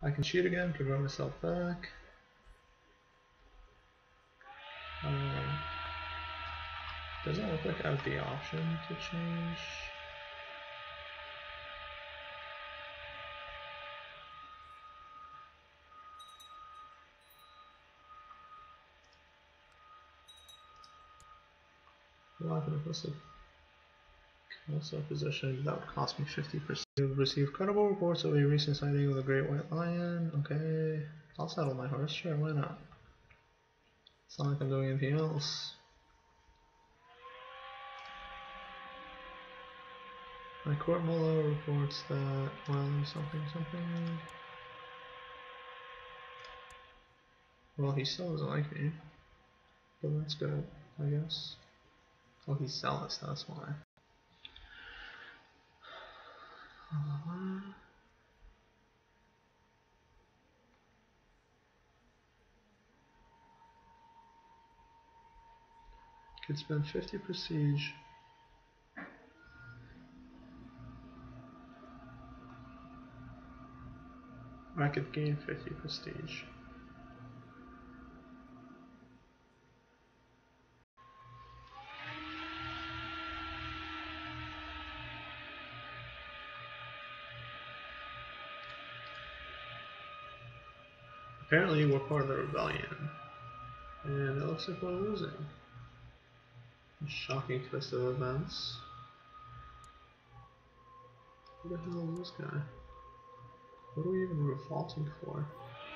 I can cheat again, convert myself back. Doesn't look like I have the option to change. Also position, that would cost me 50%. You've received credible reports of a recent sighting of the great white lion. Okay, I'll saddle my horse, sure, why not? It's not like I'm doing anything else. My court mullah reports that, well, something. Well, he still doesn't like me, but that's good, I guess. Oh, he's zealous, that's why. Could spend 50 prestige. Or I could gain 50 prestige. Apparently we're part of the rebellion. And it looks like we're losing. A shocking twist of events. Who the hell is this guy? What are we even revolting for?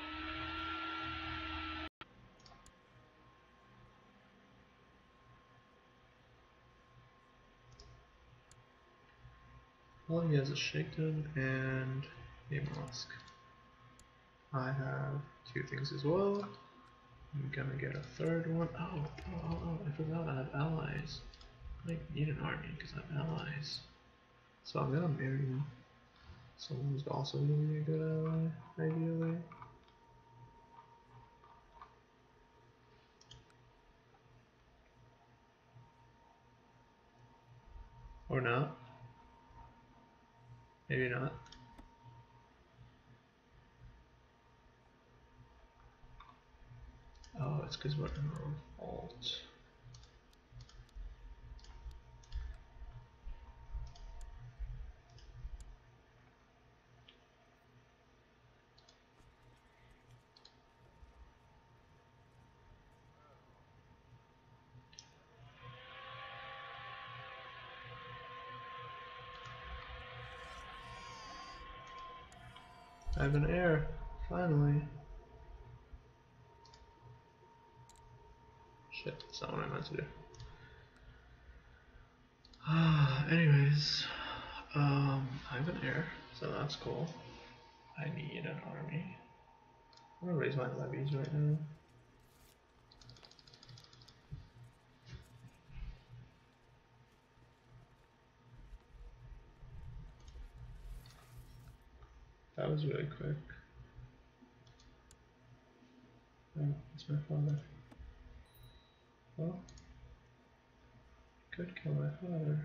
Well, he has a Shakedown and a Mosque. I have 2 things as well. I'm gonna get a 3rd one. Oh, I forgot I have allies. I need an army because I have allies. So I'm gonna marry someone who's also gonna be a good ally, ideally. Or not. Maybe not. Oh, it's because we're in a revolt. I have an heir, finally. Shit, that's not what I meant to do. Anyways, I have an heir, so that's cool. I need an army. I'm gonna raise my levies right now. That was really quick. Oh, it's my father. Well, could kill my father.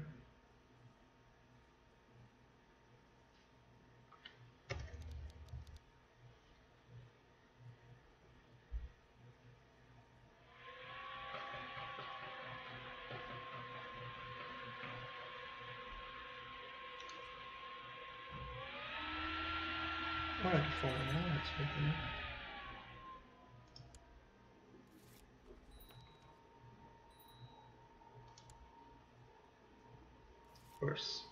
Alright, foreign allies with me. Of course.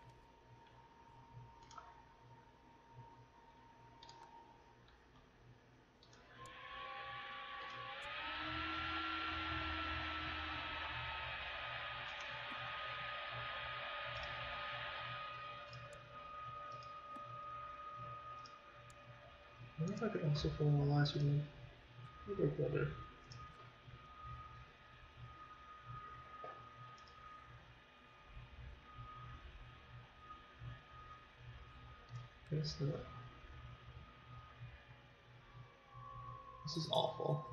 I wonder if I could also form alliance with my other brother. Guess not. This is awful.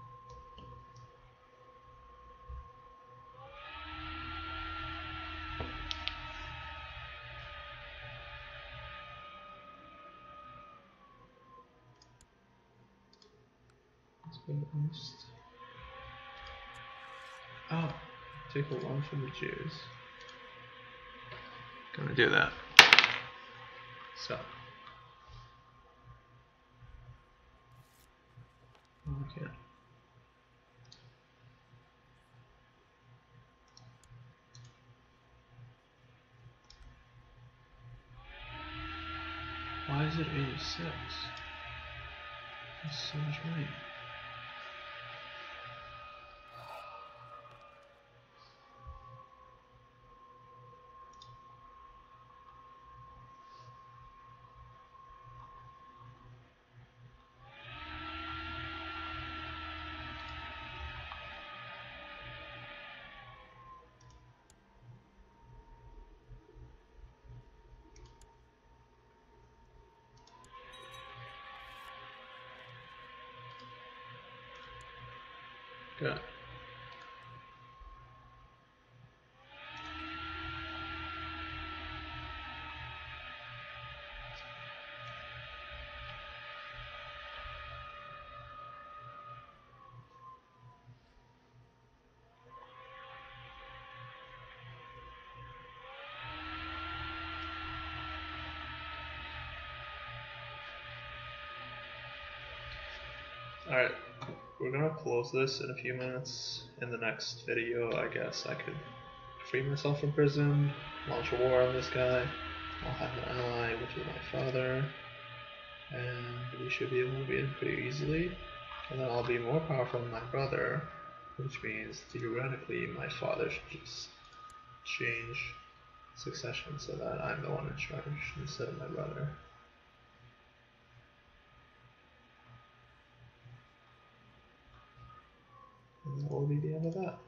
Let's go east. Oh, take a loan from the Jews. Gonna do that. So. Oh, I can't. Why is it 86? That's so much money. Good. Alright, we're gonna close this in a few minutes. In the next video, I guess I could free myself from prison, launch a war on this guy. I'll have an ally, which is my father, and we should be able to win pretty easily. And then I'll be more powerful than my brother, which means theoretically my father should just change succession so that I'm the one in charge instead of my brother. And that will be the end of that.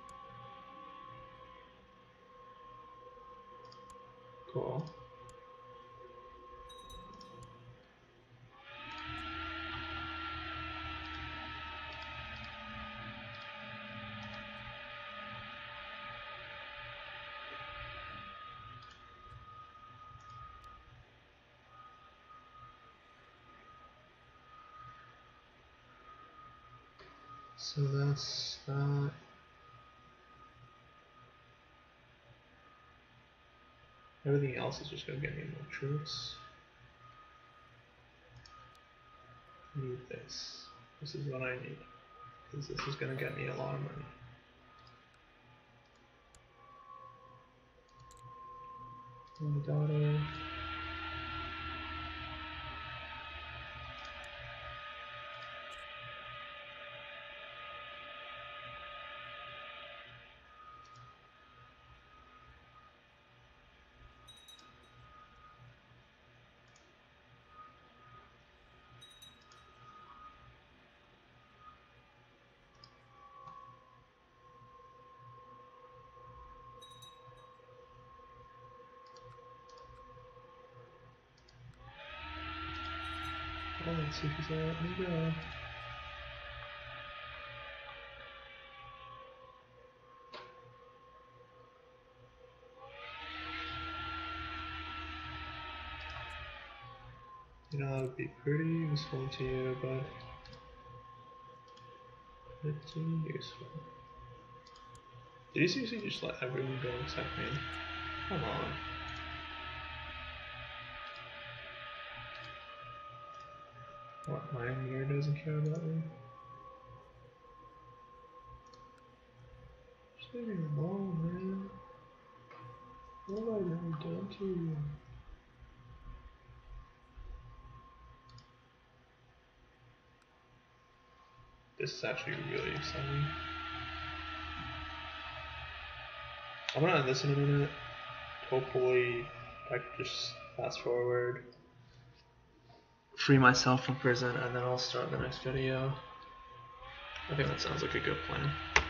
Cool. So that's that. Everything else is just gonna get me more troops. I need this. This is what I need. Because this is gonna get me a lot of money. My daughter. Oh, let's see if he's gonna let me go. You know, that would be pretty useful to you, but pretty useful. Did you seriously just let everyone go except me? Come on. What, my engineer doesn't care about me? Just leave me alone, man. What have I really done to you? This is actually really exciting. I'm gonna end this in a minute. Hopefully, I can just fast forward, free myself from prison, and then I'll start the next video. I think that sounds like a good plan.